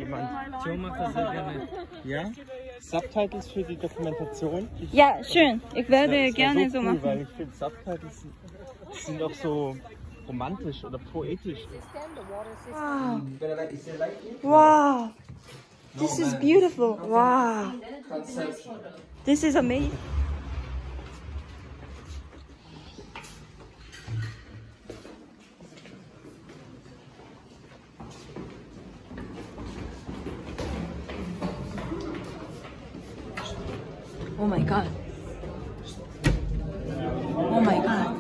Dokumentation macht das sehr gerne. Ja? Subtitles für die Dokumentation? Ja, schön. Ich werde gerne so machen. Weil ich finde, Subtitles sind auch so romantisch oder poetisch. Wow. Wow. This is beautiful. Wow. This is amazing. Oh my god. Oh my god.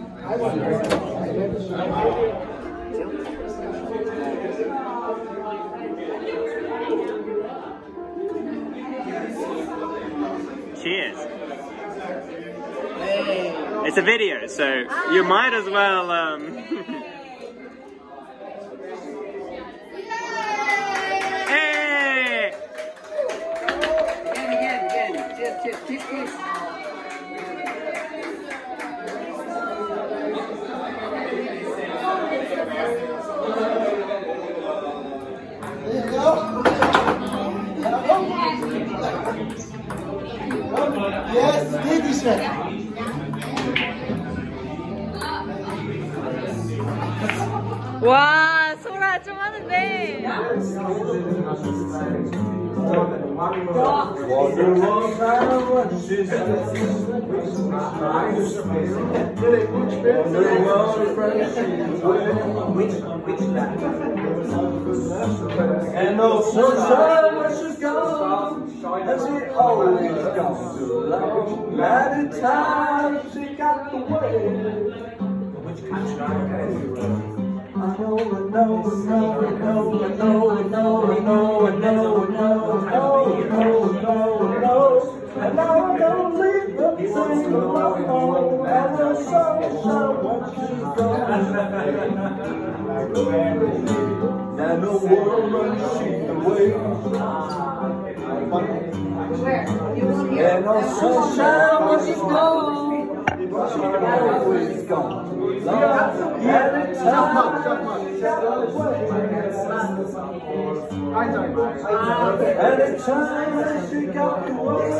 Cheers. It's a video, so you might as well Hey! Again. Cheers. Yes, bitteschön. 와, 소라 좀 하는데. And no sunshine when she's gone, and she always comes too long. Many times she got away. And now I don't leave the same alone, and the sunshine when she's gone. And the woman she's away. And no sunshine when she's gone. She's always gone. Anytime she got away. Anytime she got away.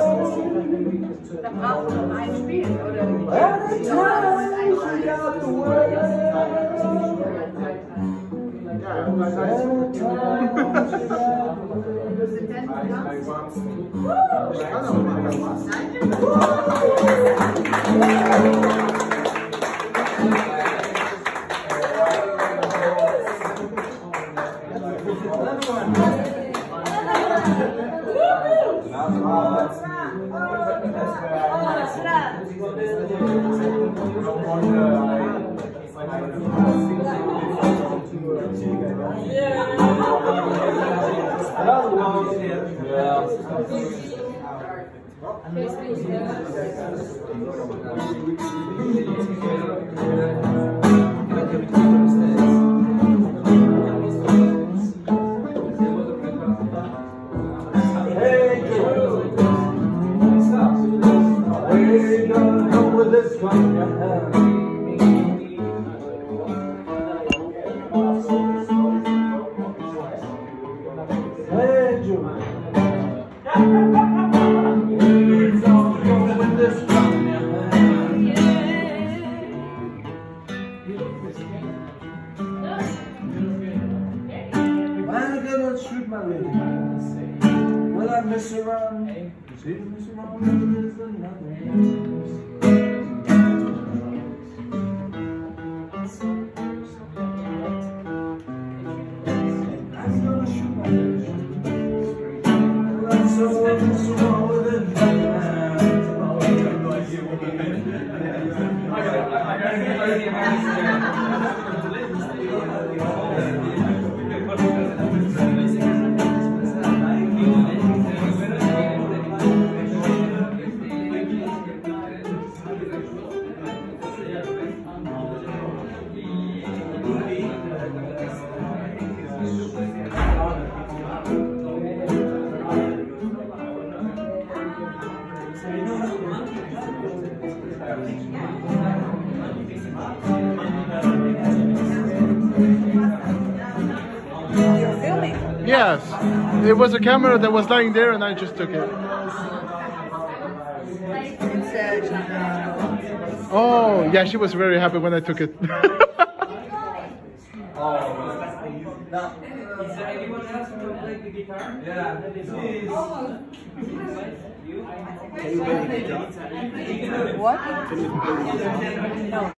Will I miss around? Miss around is another. you're filming. Yes, it was a camera that was lying there and I just took it. It's Oh, yeah, she was very happy when I took it. Now, is there anyone else who can play the guitar? Yeah, what?